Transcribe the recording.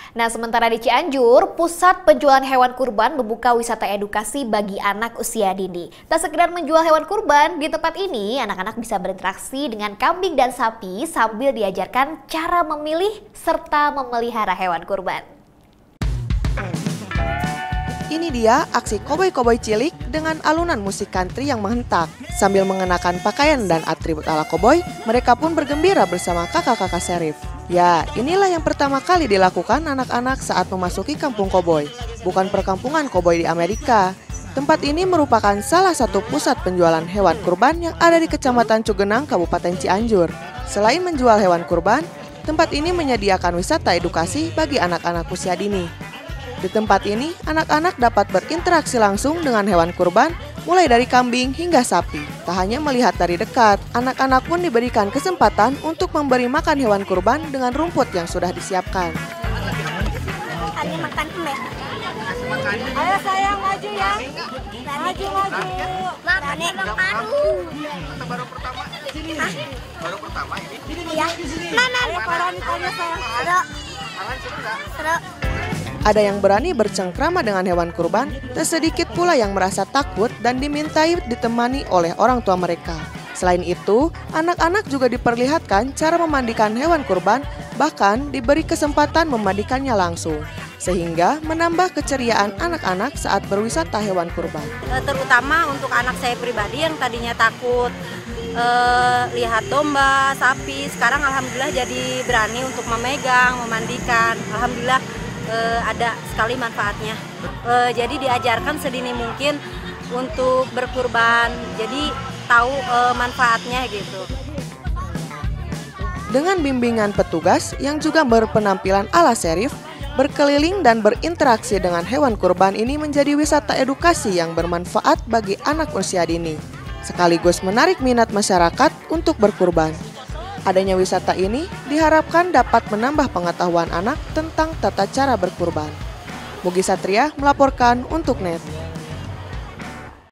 Nah, sementara di Cianjur, pusat penjualan hewan kurban membuka wisata edukasi bagi anak usia dini. Tak sekedar menjual hewan kurban, di tempat ini anak-anak bisa berinteraksi dengan kambing dan sapi sambil diajarkan cara memilih serta memelihara hewan kurban. Ini dia aksi koboi-koboi cilik dengan alunan musik country yang menghentak. Sambil mengenakan pakaian dan atribut ala koboi, mereka pun bergembira bersama kakak-kakak Serif. Ya, inilah yang pertama kali dilakukan anak-anak saat memasuki kampung koboi. Bukan perkampungan koboi di Amerika. Tempat ini merupakan salah satu pusat penjualan hewan kurban yang ada di Kecamatan Cugenang, Kabupaten Cianjur. Selain menjual hewan kurban, tempat ini menyediakan wisata edukasi bagi anak-anak usia dini. Di tempat ini, anak-anak dapat berinteraksi langsung dengan hewan kurban, mulai dari kambing hingga sapi. Tak hanya melihat dari dekat, anak-anak pun diberikan kesempatan untuk memberi makan hewan kurban dengan rumput yang sudah disiapkan. Ini makan ayo sayang, maju ya. Maju. Makan. Baru pertama ini? Iya. Koronnya sayang. Seru. Ada yang berani bercengkrama dengan hewan kurban, tak sedikit pula yang merasa takut dan dimintai ditemani oleh orang tua mereka. Selain itu, anak-anak juga diperlihatkan cara memandikan hewan kurban, bahkan diberi kesempatan memandikannya langsung, sehingga menambah keceriaan anak-anak saat berwisata hewan kurban. Terutama untuk anak saya pribadi yang tadinya takut lihat domba, sapi, sekarang alhamdulillah jadi berani untuk memegang, memandikan. Alhamdulillah ada sekali manfaatnya. Jadi diajarkan sedini mungkin untuk berkurban, jadi tahu manfaatnya gitu. Dengan bimbingan petugas yang juga berpenampilan ala Serif, berkeliling dan berinteraksi dengan hewan kurban ini menjadi wisata edukasi yang bermanfaat bagi anak usia dini, sekaligus menarik minat masyarakat untuk berkurban. Adanya wisata ini diharapkan dapat menambah pengetahuan anak tentang tata cara berkurban. Mugi Satria melaporkan untuk NET.